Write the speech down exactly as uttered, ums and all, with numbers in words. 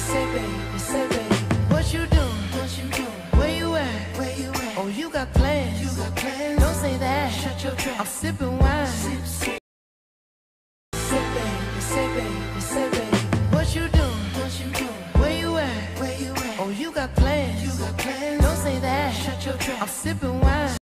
say baby, say baby, what you doing? What you doing? Where you at? Where you at? Oh, you got plans? You got plans? Don't say that. Shut your trap. I'm sipping wine. Sip, sip. Say baby, say baby, say baby, what you doing? What you doing? Where you at? Where you at? Oh, you got plans? You got plans? Don't say that. Shut your trap. I'm sipping wine.